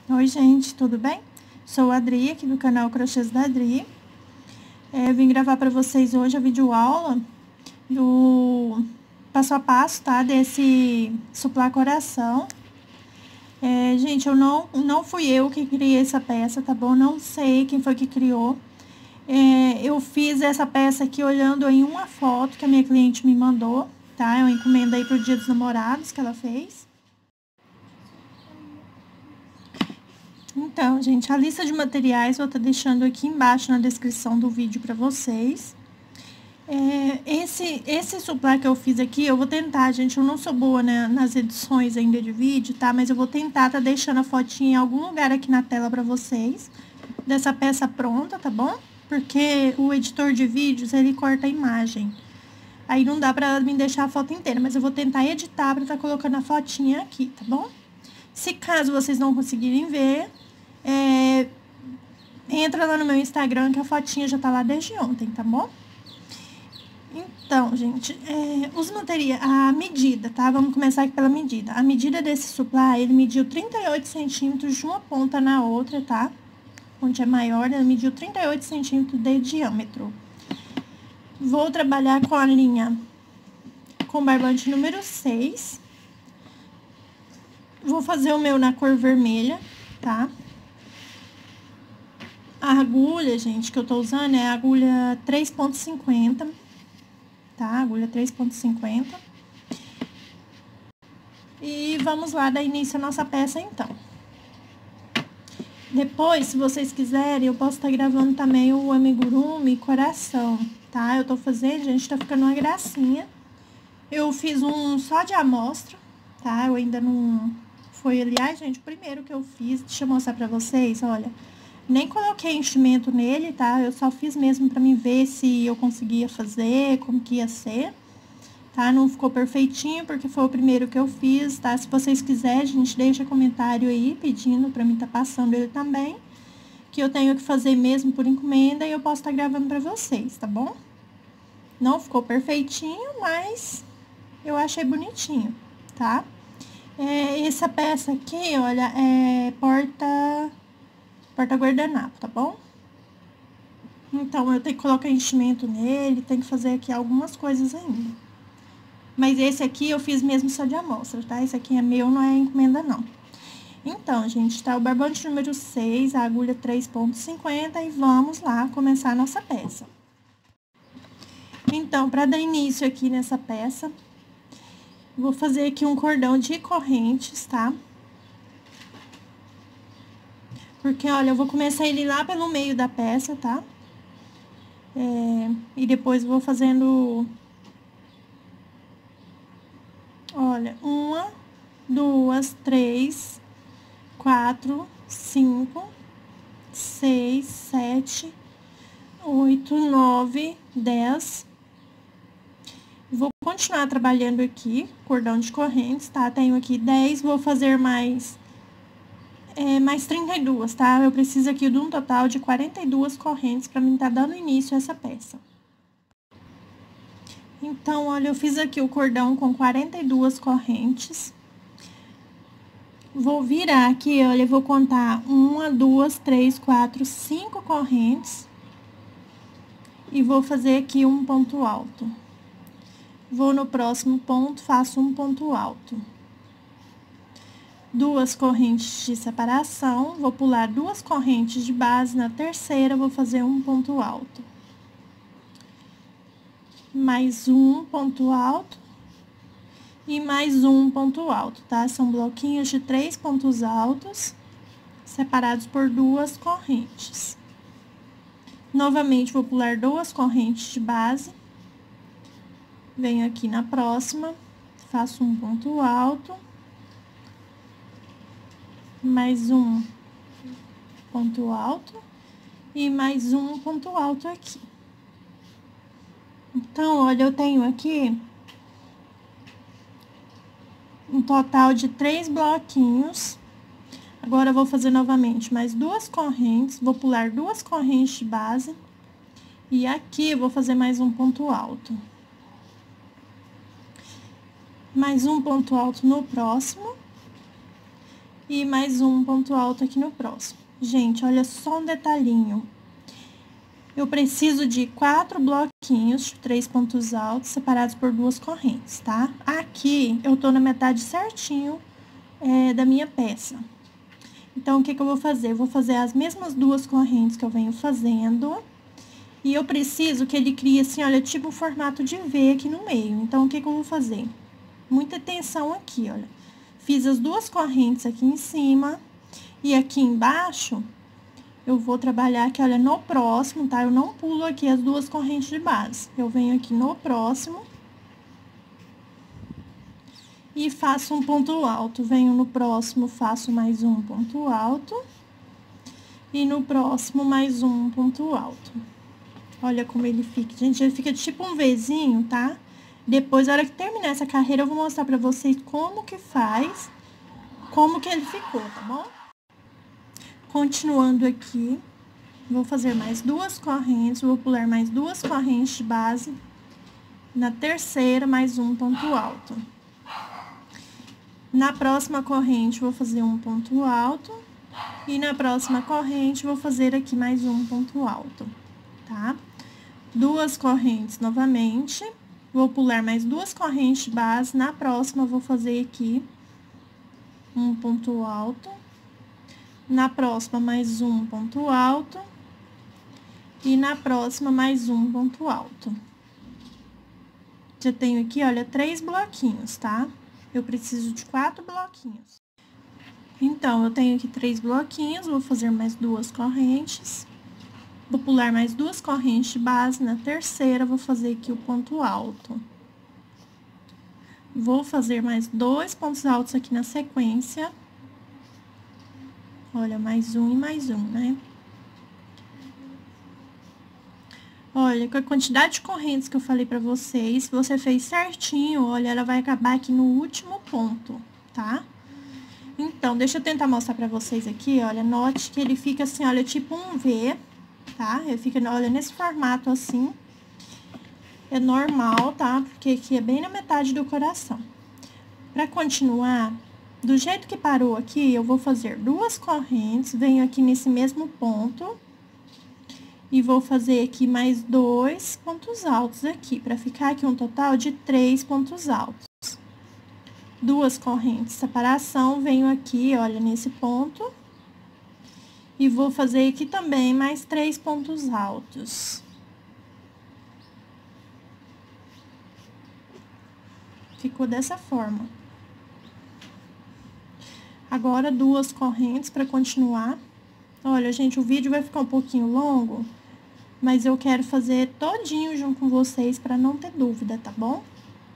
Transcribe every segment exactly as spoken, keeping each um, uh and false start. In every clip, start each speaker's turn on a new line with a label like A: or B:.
A: Oi, gente, tudo bem? Sou a Adri, aqui do canal Crochês da Adri. É, vim gravar para vocês hoje a videoaula do passo a passo, tá? Desse suplá coração. É, gente, eu não, não fui eu que criei essa peça, tá bom? Não sei quem foi que criou. É, eu fiz essa peça aqui olhando em uma foto que a minha cliente me mandou, tá? Eu encomendei aí pro Dia dos Namorados que ela fez. Então, gente, a lista de materiais eu vou estar deixando aqui embaixo na descrição do vídeo para vocês. É, esse, esse suplá que eu fiz aqui, eu vou tentar, gente, eu não sou boa, né, nas edições ainda de vídeo, tá? Mas eu vou tentar tá deixando a fotinha em algum lugar aqui na tela para vocês, dessa peça pronta, tá bom? Porque o editor de vídeos, ele corta a imagem. Aí não dá pra me deixar a foto inteira, mas eu vou tentar editar pra tá colocando a fotinha aqui, tá bom? Se caso vocês não conseguirem ver, é, entra lá no meu Instagram que a fotinha já tá lá desde ontem, tá bom? Então, gente, é, os materiais, a medida, tá? Vamos começar aqui pela medida. A medida desse suplá, ele mediu trinta e oito centímetros de uma ponta na outra, tá? Onde é maior, ele mediu trinta e oito centímetros de diâmetro. Vou trabalhar com a linha com barbante número seis. Vou fazer o meu na cor vermelha, tá? A agulha, gente, que eu tô usando é a agulha três ponto cinquenta, tá? Agulha três ponto cinquenta. E vamos lá dar início à nossa peça, então. Depois, se vocês quiserem, eu posso estar gravando também o amigurumi coração, tá? Eu tô fazendo, gente, tá ficando uma gracinha. Eu fiz um só de amostra, tá? Eu ainda não... Foi, aliás, gente, o primeiro que eu fiz. Deixa eu mostrar pra vocês, olha. Nem coloquei enchimento nele, tá? Eu só fiz mesmo pra mim ver se eu conseguia fazer, como que ia ser, tá? Não ficou perfeitinho, porque foi o primeiro que eu fiz, tá? Se vocês quiserem, gente, deixa comentário aí, pedindo pra mim tá passando ele também, que eu tenho que fazer mesmo por encomenda e eu posso estar gravando pra vocês, tá bom? Não ficou perfeitinho, mas eu achei bonitinho, tá? É, essa peça aqui, olha, é porta, porta guardanapo, tá bom? Então, eu tenho que colocar enchimento nele, tem que fazer aqui algumas coisas ainda. Mas esse aqui eu fiz mesmo só de amostra, tá? Esse aqui é meu, não é encomenda, não. Então, gente, tá o barbante número seis, a agulha três ponto cinquenta e vamos lá começar a nossa peça. Então, pra dar início aqui nessa peça, vou fazer aqui um cordão de correntes, tá? Porque, olha, eu vou começar ele lá pelo meio da peça, tá? É, e depois vou fazendo... Olha, uma, duas, três, quatro, cinco, seis, sete, oito, nove, dez... Vou continuar trabalhando aqui, cordão de correntes, tá? Tenho aqui dez, vou fazer mais, é, mais trinta e duas, tá? Eu preciso aqui de um total de quarenta e duas correntes pra mim tá dando início a essa peça. Então, olha, eu fiz aqui o cordão com quarenta e duas correntes. Vou virar aqui, olha, eu vou contar uma, duas, três, quatro, cinco correntes. E vou fazer aqui um ponto alto. Vou no próximo ponto, faço um ponto alto. Duas correntes de separação, vou pular duas correntes de base, na terceira vou fazer um ponto alto. Mais um ponto alto. E mais um ponto alto, tá? São bloquinhos de três pontos altos, separados por duas correntes. Novamente, vou pular duas correntes de base. Venho aqui na próxima, faço um ponto alto, mais um ponto alto e mais um ponto alto aqui. Então, olha, eu tenho aqui um total de três bloquinhos. Agora, eu vou fazer novamente mais duas correntes, vou pular duas correntes de base e aqui eu vou fazer mais um ponto alto. Mais um ponto alto no próximo. E mais um ponto alto aqui no próximo. Gente, olha só um detalhinho. Eu preciso de quatro bloquinhos de três pontos altos separados por duas correntes, tá? Aqui, eu tô na metade certinho é, da minha peça. Então, o que que eu vou fazer? Eu vou fazer as mesmas duas correntes que eu venho fazendo. E eu preciso que ele crie assim, olha, tipo um formato de V aqui no meio. Então, o que que eu vou fazer? Muita atenção aqui, olha. Fiz as duas correntes aqui em cima. E aqui embaixo, eu vou trabalhar aqui, olha, no próximo, tá? Eu não pulo aqui as duas correntes de base. Eu venho aqui no próximo. E faço um ponto alto. Venho no próximo, faço mais um ponto alto. E no próximo, mais um ponto alto. Olha como ele fica. Gente, ele fica tipo um Vzinho, tá? Depois, na hora que terminar essa carreira, eu vou mostrar pra vocês como que faz, como que ele ficou, tá bom? Continuando aqui, vou fazer mais duas correntes, vou pular mais duas correntes de base. Na terceira, mais um ponto alto. Na próxima corrente, vou fazer um ponto alto. E na próxima corrente, vou fazer aqui mais um ponto alto, tá? Duas correntes novamente. Vou pular mais duas correntes de base. Na próxima, vou fazer aqui um ponto alto. Na próxima, mais um ponto alto. E na próxima, mais um ponto alto. Já tenho aqui, olha, três bloquinhos, tá? Eu preciso de quatro bloquinhos. Então, eu tenho aqui três bloquinhos, vou fazer mais duas correntes. Vou pular mais duas correntes de base, na terceira, vou fazer aqui o ponto alto. Vou fazer mais dois pontos altos aqui na sequência. Olha, mais um e mais um, né? Olha, com a quantidade de correntes que eu falei pra vocês, se você fez certinho, olha, ela vai acabar aqui no último ponto, tá? Então, deixa eu tentar mostrar pra vocês aqui, olha, note que ele fica assim, olha, tipo um V, tá? Ele fica, olha, nesse formato assim. É normal, tá? Porque aqui é bem na metade do coração. Pra continuar, do jeito que parou aqui, eu vou fazer duas correntes, venho aqui nesse mesmo ponto. E vou fazer aqui mais dois pontos altos aqui, pra ficar aqui um total de três pontos altos. Duas correntes de separação, venho aqui, olha, nesse ponto. E vou fazer aqui também mais três pontos altos. Ficou dessa forma. Agora, duas correntes pra continuar. Olha, gente, o vídeo vai ficar um pouquinho longo, mas eu quero fazer todinho junto com vocês pra não ter dúvida, tá bom?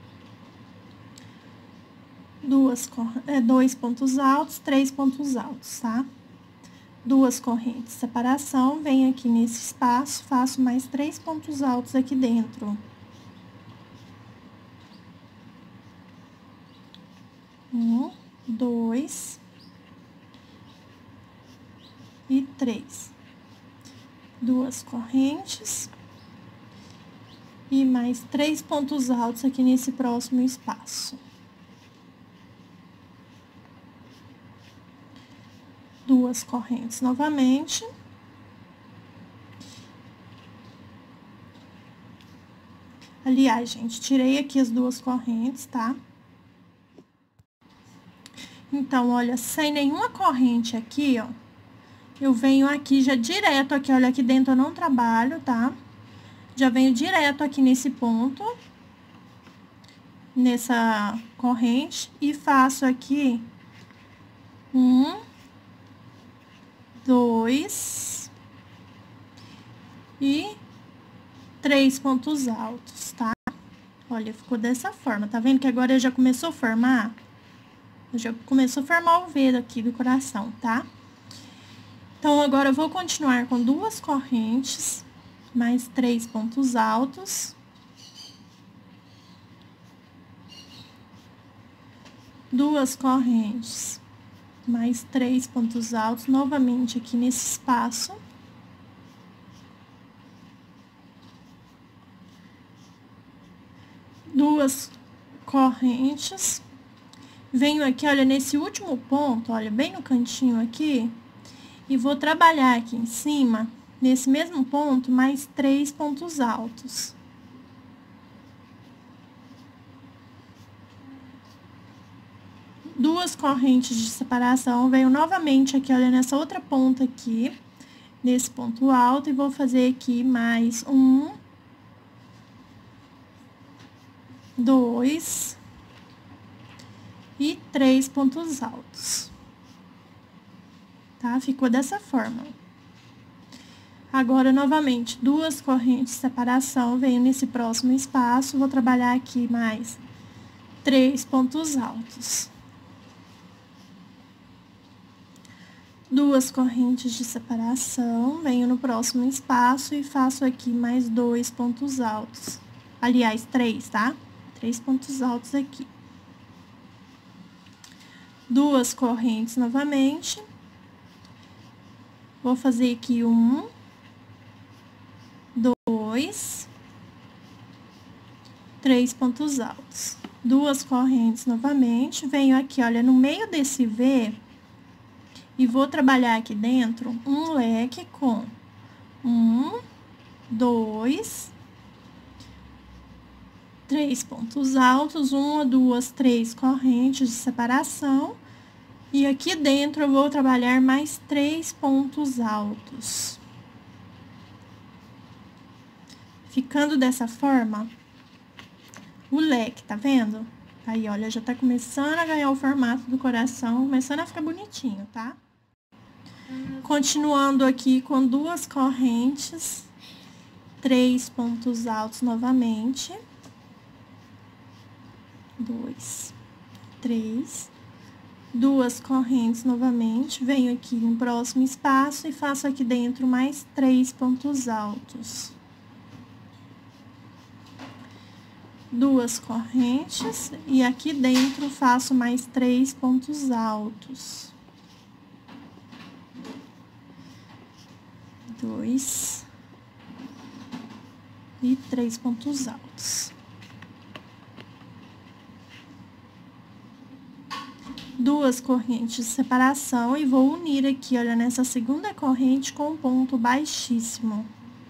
A: Duas, é, dois pontos altos, três pontos altos, tá? Duas correntes de separação, venho aqui nesse espaço, faço mais três pontos altos aqui dentro. Um, dois e três. Duas correntes e mais três pontos altos aqui nesse próximo espaço. Duas correntes novamente. Aliás, gente, tirei aqui as duas correntes, tá? Então, olha, sem nenhuma corrente aqui, ó. Eu venho aqui já direto aqui, olha, aqui dentro eu não trabalho, tá? Já venho direto aqui nesse ponto, nessa corrente, e faço aqui um, dois e três pontos altos, tá? Olha, ficou dessa forma, tá vendo que agora já começou a formar? Já começou a formar o V aqui do coração, tá? Então, agora eu vou continuar com duas correntes, mais três pontos altos. Duas correntes, mais três pontos altos, novamente aqui nesse espaço. Duas correntes Venho aqui, olha, nesse último ponto, olha, bem no cantinho aqui, e vou trabalhar aqui em cima, nesse mesmo ponto, mais três pontos altos. Duas correntes de separação, venho novamente aqui, olha, nessa outra ponta aqui, nesse ponto alto, e vou fazer aqui mais um, dois e três pontos altos, tá? Ficou dessa forma. Agora, novamente, duas correntes de separação, venho nesse próximo espaço, vou trabalhar aqui mais três pontos altos. Duas correntes de separação, venho no próximo espaço e faço aqui mais dois pontos altos. Aliás, três, tá? Três pontos altos aqui. Duas correntes novamente. Vou fazer aqui um, dois, três pontos altos. Duas correntes novamente, venho aqui, olha, no meio desse V, e vou trabalhar aqui dentro um leque com um, dois, três pontos altos, uma, duas, três correntes de separação. E aqui dentro eu vou trabalhar mais três pontos altos. Ficando dessa forma, o leque, tá vendo? Aí, olha, já tá começando a ganhar o formato do coração, começando a ficar bonitinho, tá? Continuando aqui com duas correntes, três pontos altos novamente. Dois, três, duas correntes novamente, venho aqui no próximo espaço e faço aqui dentro mais três pontos altos. Duas correntes e aqui dentro faço mais três pontos altos. Dois e três pontos altos. Duas correntes de separação e vou unir aqui, olha, nessa segunda corrente com um ponto baixíssimo.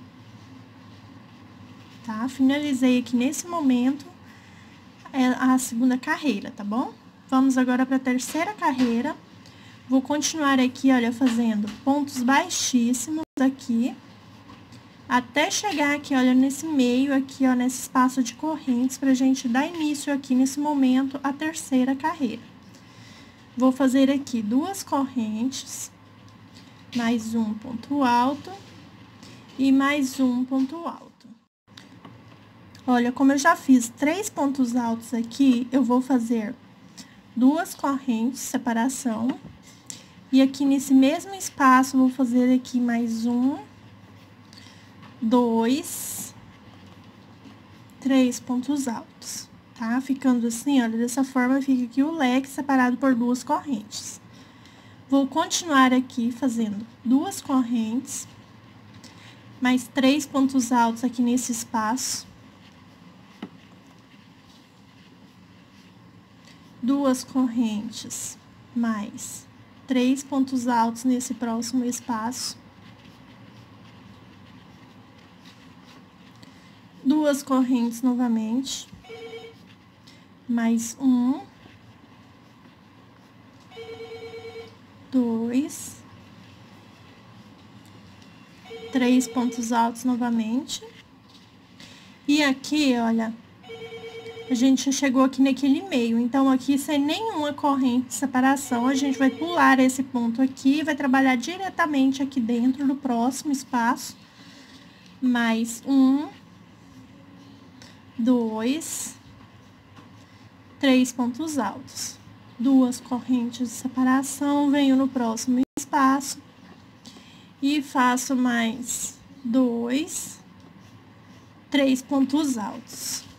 A: Tá? Finalizei aqui nesse momento a segunda carreira, tá bom? Vamos agora para a terceira carreira. Vou continuar aqui, olha, fazendo pontos baixíssimos aqui, até chegar aqui, olha, nesse meio aqui, ó, nesse espaço de correntes, pra gente dar início aqui nesse momento à terceira carreira. Vou fazer aqui duas correntes, mais um ponto alto e mais um ponto alto. Olha, como eu já fiz três pontos altos aqui, eu vou fazer duas correntes de separação. E aqui nesse mesmo espaço, vou fazer aqui mais um, dois, três pontos altos, tá? Ficando assim, olha, dessa forma fica aqui o leque separado por duas correntes. Vou continuar aqui fazendo duas correntes, mais três pontos altos aqui nesse espaço. Duas correntes, mais três pontos altos nesse próximo espaço. Duas correntes novamente. Mais um. Dois. Três pontos altos novamente. E aqui, olha, a gente já chegou aqui naquele meio, então aqui sem nenhuma corrente de separação, a gente vai pular esse ponto aqui e vai trabalhar diretamente aqui dentro do próximo espaço. Mais um, dois, três pontos altos. Duas correntes de separação, venho no próximo espaço e faço mais dois, três pontos altos.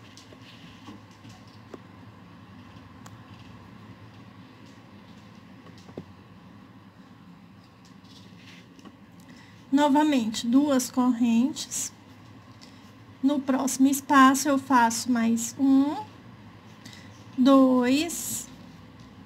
A: Novamente, duas correntes. No próximo espaço, eu faço mais um, dois,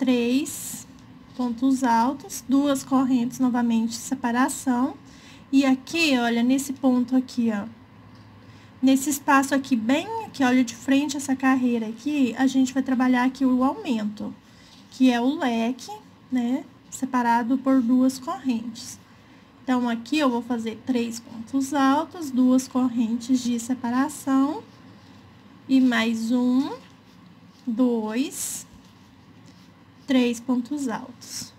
A: três pontos altos, duas correntes novamente de separação. E aqui, olha, nesse ponto aqui, ó, nesse espaço aqui, bem aqui, olha, de frente a essa carreira aqui, a gente vai trabalhar aqui o aumento, que é o leque, né, separado por duas correntes. Então, aqui eu vou fazer três pontos altos, duas correntes de separação, e mais um, dois, três pontos altos.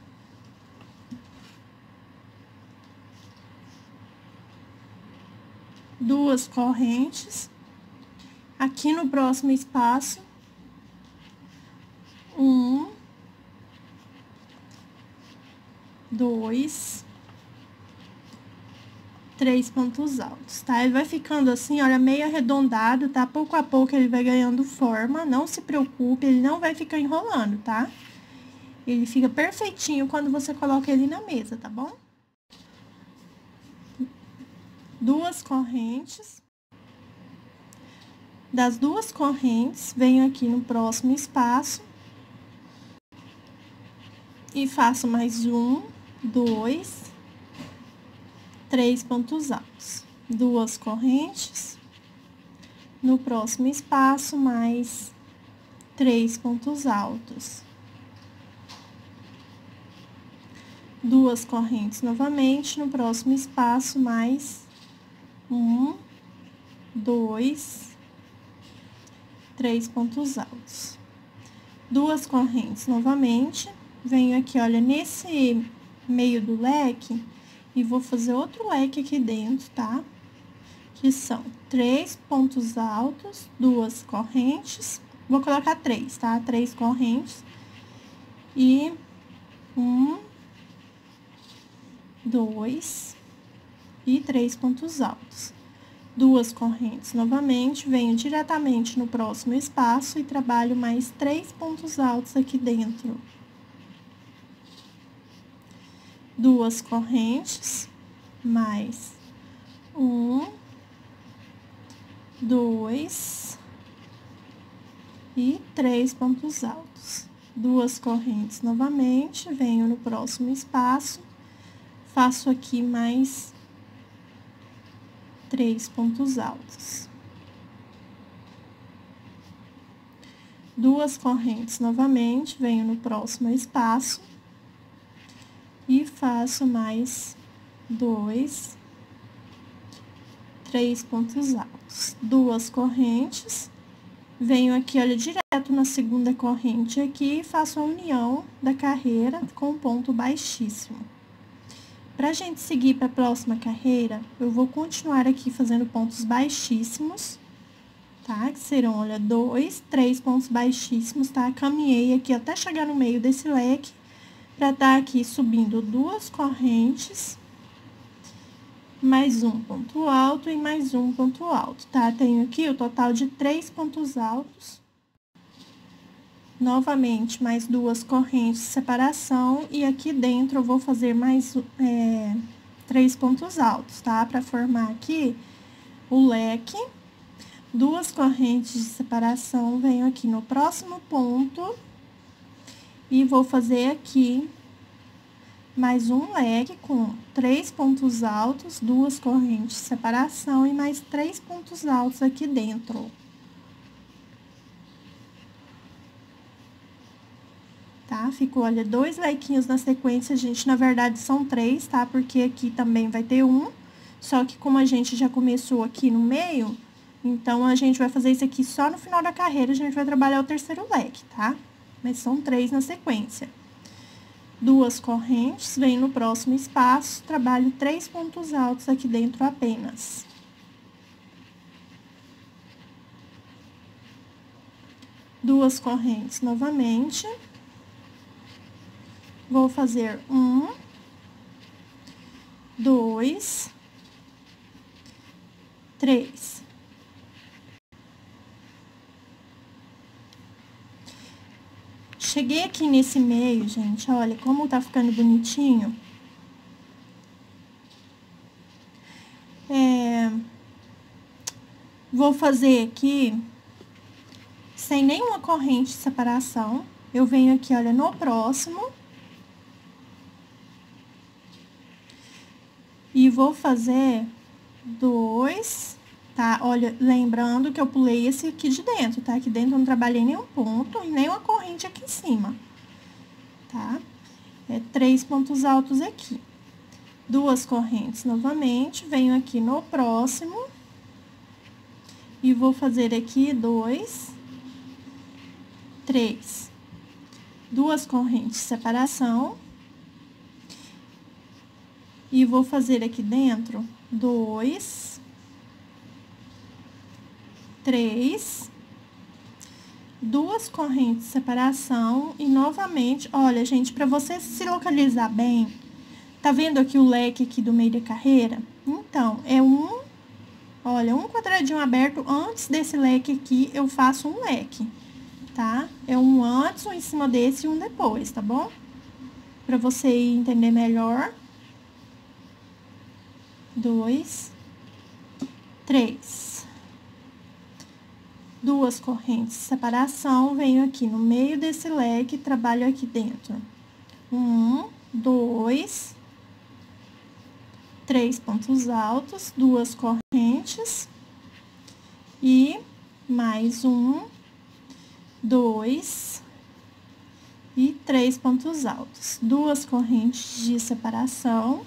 A: Duas correntes. Aqui no próximo espaço, um, dois, três pontos altos, tá? Ele vai ficando assim, olha, meio arredondado, tá? Pouco a pouco ele vai ganhando forma, não se preocupe, ele não vai ficar enrolando, tá? Ele fica perfeitinho quando você coloca ele na mesa, tá bom? Duas correntes. Das duas correntes, venho aqui no próximo espaço e faço mais um, dois, três pontos altos. Duas correntes. No próximo espaço, mais três pontos altos. Duas correntes novamente, no próximo espaço, mais um, dois, três pontos altos. Duas correntes novamente, venho aqui, olha, nesse meio do leque, e vou fazer outro leque aqui dentro, tá? Que são três pontos altos, duas correntes, vou colocar três, tá? Três correntes, e um, dois e três pontos altos. Duas correntes novamente, venho diretamente no próximo espaço e trabalho mais três pontos altos aqui dentro. Duas correntes, mais um, dois e três pontos altos. Duas correntes novamente, venho no próximo espaço, faço aqui mais três pontos altos. Duas correntes novamente, venho no próximo espaço e faço mais dois, três pontos altos. Duas correntes, venho aqui, olha, direto na segunda corrente aqui e faço a união da carreira com ponto baixíssimo. Pra gente seguir para a próxima carreira, eu vou continuar aqui fazendo pontos baixíssimos, tá? Que serão, olha, dois, três pontos baixíssimos, tá? Caminhei aqui até chegar no meio desse leque, pra estar aqui subindo duas correntes, mais um ponto alto e mais um ponto alto, tá? Tenho aqui o total de três pontos altos. Novamente, mais duas correntes de separação, e aqui dentro eu vou fazer mais é, três pontos altos, tá? Para formar aqui o leque. Duas correntes de separação, venho aqui no próximo ponto e vou fazer aqui mais um leque com três pontos altos, duas correntes de separação e mais três pontos altos aqui dentro. Tá? Ficou, olha, dois lequinhos na sequência, gente, na verdade são três, tá? Porque aqui também vai ter um, só que como a gente já começou aqui no meio, então a gente vai fazer isso aqui só no final da carreira, a gente vai trabalhar o terceiro leque, tá? Mas são três na sequência. Duas correntes, venho no próximo espaço, trabalho três pontos altos aqui dentro apenas. Duas correntes novamente. Vou fazer um, dois, três. Cheguei aqui nesse meio, gente, olha como tá ficando bonitinho. É, vou fazer aqui sem nenhuma corrente de separação, eu venho aqui, olha, no próximo. E vou fazer dois, tá? Olha, lembrando que eu pulei esse aqui de dentro, tá? Aqui dentro eu não trabalhei nenhum ponto e nem uma corrente aqui em cima, tá? É três pontos altos aqui. Duas correntes novamente, venho aqui no próximo. E vou fazer aqui dois, três. Duas correntes de separação. E vou fazer aqui dentro dois, três, duas correntes de separação e novamente, olha, gente, para você se localizar bem, tá vendo aqui o leque aqui do meio da carreira? Então, é um, olha, um quadradinho aberto, antes desse leque aqui, eu faço um leque, tá? É um antes, um em cima desse e um depois, tá bom? Pra você entender melhor. Dois, três. Duas correntes de separação, venho aqui no meio desse leque, trabalho aqui dentro. Um, dois, três pontos altos, duas correntes. E mais um, dois e três pontos altos. Duas correntes de separação.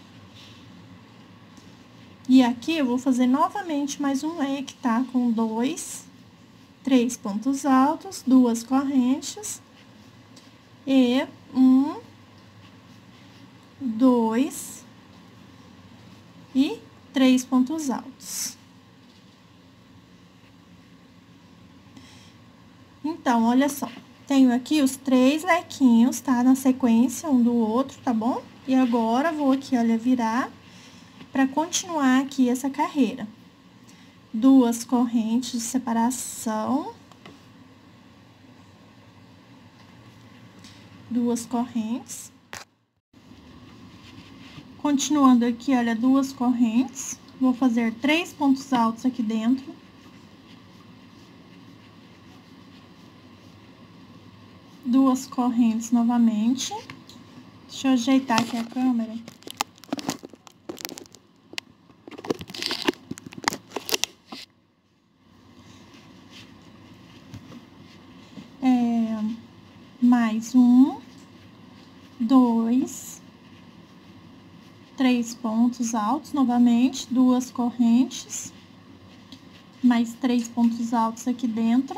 A: E aqui eu vou fazer novamente mais um leque, tá? Com dois, três pontos altos, duas correntes. E um, dois e três pontos altos. Então, olha só. Tenho aqui os três lequinhos, tá? Na sequência, um do outro, tá bom? E agora, vou aqui, olha, virar para continuar aqui essa carreira. Duas correntes de separação. Duas correntes. Continuando aqui, olha, duas correntes. Vou fazer três pontos altos aqui dentro. Duas correntes novamente. Deixa eu ajeitar aqui a câmera. É, mais um, dois, três pontos altos novamente, duas correntes, mais três pontos altos aqui dentro.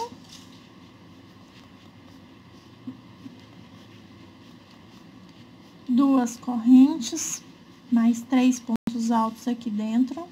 A: Duas correntes, mais três pontos altos aqui dentro.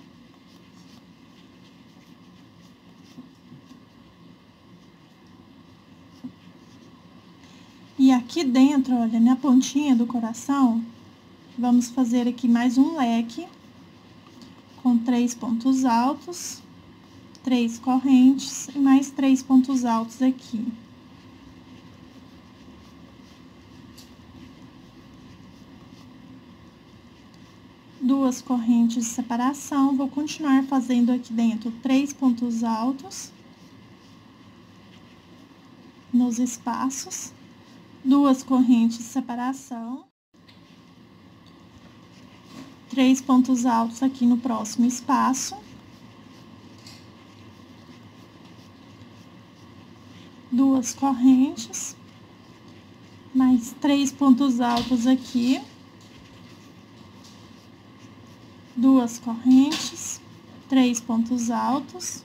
A: E aqui dentro, olha, na pontinha do coração, vamos fazer aqui mais um leque com três pontos altos, três correntes e mais três pontos altos aqui. Duas correntes de separação, vou continuar fazendo aqui dentro três pontos altos nos espaços. Duas correntes de separação, três pontos altos aqui no próximo espaço, duas correntes, mais três pontos altos aqui, duas correntes, três pontos altos.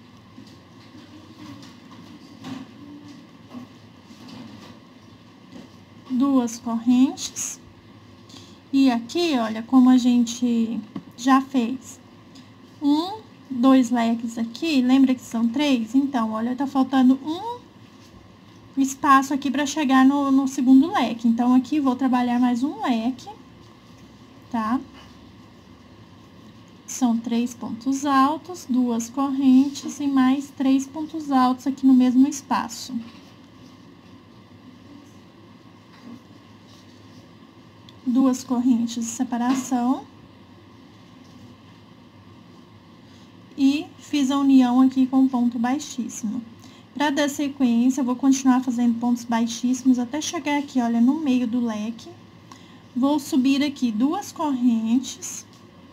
A: Duas correntes. E aqui, olha, como a gente já fez um, dois leques aqui, lembra que são três? Então, olha, tá faltando um espaço aqui pra chegar no, no segundo leque. Então, aqui vou trabalhar mais um leque, tá? São três pontos altos, duas correntes e mais três pontos altos aqui no mesmo espaço. Duas correntes de separação. E fiz a união aqui com ponto baixíssimo. Para dar sequência, eu vou continuar fazendo pontos baixíssimos até chegar aqui, olha, no meio do leque. Vou subir aqui duas correntes.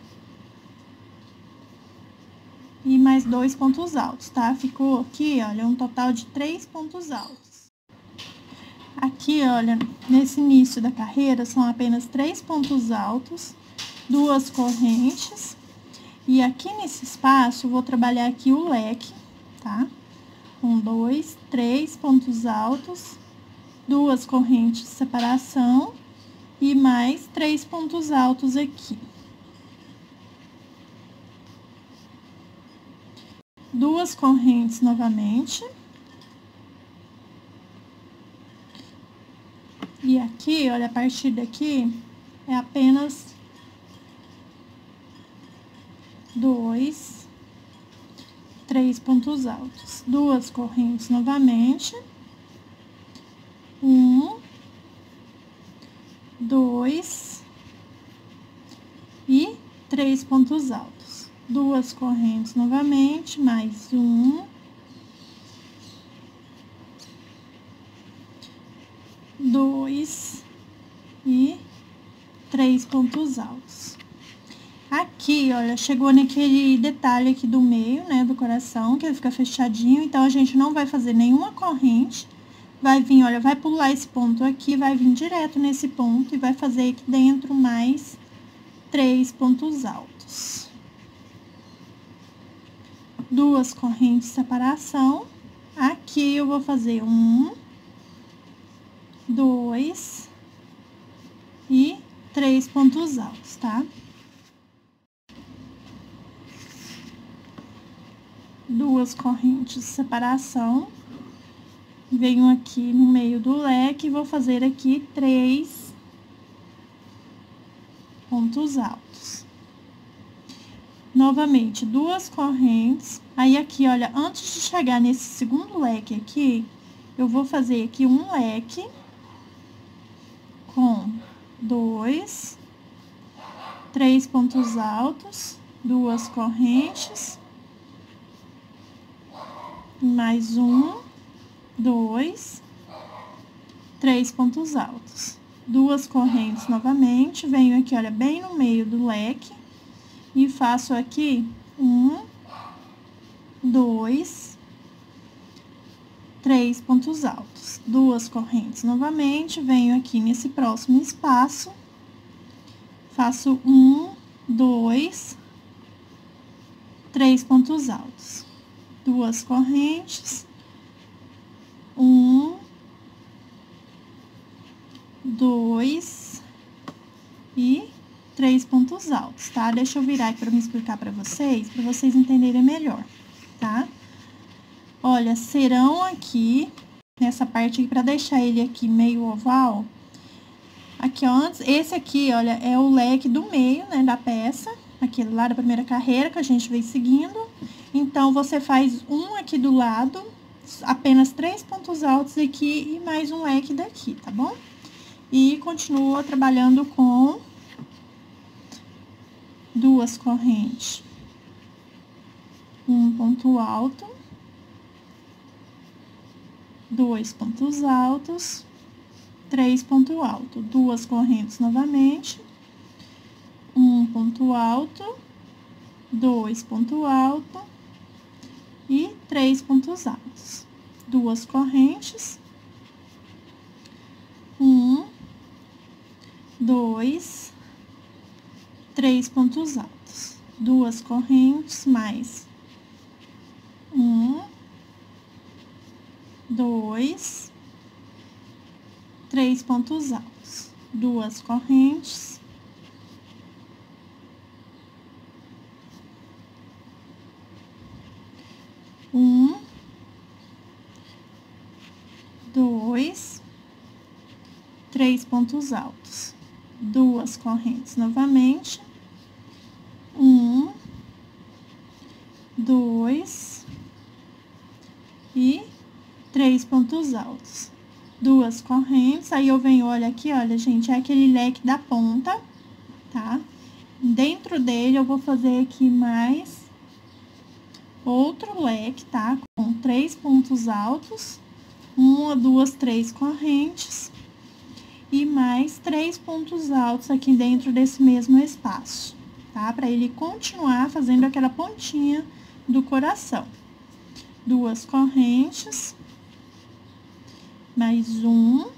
A: E mais dois pontos altos, tá? Ficou aqui, olha, um total de três pontos altos. Aqui, olha, nesse início da carreira, são apenas três pontos altos, duas correntes. E aqui nesse espaço, eu vou trabalhar aqui o leque, tá? Um, dois, três pontos altos, duas correntes de separação e mais três pontos altos aqui. Duas correntes novamente. E aqui, olha, a partir daqui, é apenas dois, três pontos altos. Duas correntes novamente. Um, dois e três pontos altos. Duas correntes novamente, mais um, dois e três pontos altos. Aqui, olha, chegou naquele detalhe aqui do meio, né, do coração, que ele fica fechadinho, então a gente não vai fazer nenhuma corrente, vai vir, olha, vai pular esse ponto aqui, vai vir direto nesse ponto e vai fazer aqui dentro mais três pontos altos. Duas correntes de separação. Aqui eu vou fazer um, dois e três pontos altos, tá? Duas correntes de separação. Venho aqui no meio do leque e vou fazer aqui três pontos altos. Novamente, duas correntes. Aí, aqui, olha, antes de chegar nesse segundo leque aqui, eu vou fazer aqui um leque com dois, três pontos altos, duas correntes, mais um, dois, três pontos altos. Duas correntes novamente, venho aqui, olha, bem no meio do leque. E faço aqui um, dois, três pontos altos. Duas correntes novamente, venho aqui nesse próximo espaço, faço um, dois, três pontos altos. Duas correntes, um, dois e três pontos altos, tá? Deixa eu virar aqui para me explicar para vocês, para vocês entenderem melhor, tá? Olha, serão aqui, nessa parte aqui, para deixar ele aqui meio oval, aqui, ó, antes, esse aqui, olha, é o leque do meio, né, da peça, aquele lá da primeira carreira que a gente veio seguindo. Então, você faz um aqui do lado, apenas três pontos altos aqui e mais um leque daqui, tá bom? E continua trabalhando com duas correntes, um ponto alto, dois pontos altos, três pontos altos, duas correntes novamente, um ponto alto, dois pontos altos e três pontos altos, duas correntes, um, dois, três pontos altos, duas correntes, mais um, dois, três pontos altos, duas correntes, um, dois, três pontos altos, duas correntes novamente, um, dois e três pontos altos, duas correntes. Aí eu venho, olha aqui, olha, gente, é aquele leque da ponta, tá? Dentro dele eu vou fazer aqui mais outro leque, tá? Com três pontos altos, uma, duas, três correntes e mais três pontos altos aqui dentro desse mesmo espaço, tá? Para ele continuar fazendo aquela pontinha do coração. Duas correntes, mais um,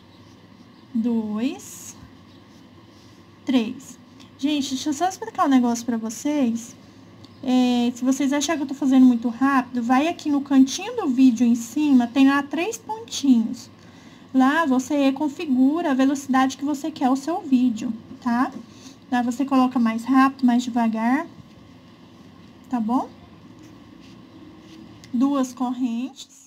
A: dois, três. Gente, deixa eu só explicar um negócio pra vocês. É, se vocês acharem que eu tô fazendo muito rápido, vai aqui no cantinho do vídeo em cima, tem lá três pontinhos. Lá você configura a velocidade que você quer o seu vídeo, tá? Lá você coloca mais rápido, mais devagar, tá bom? Duas correntes.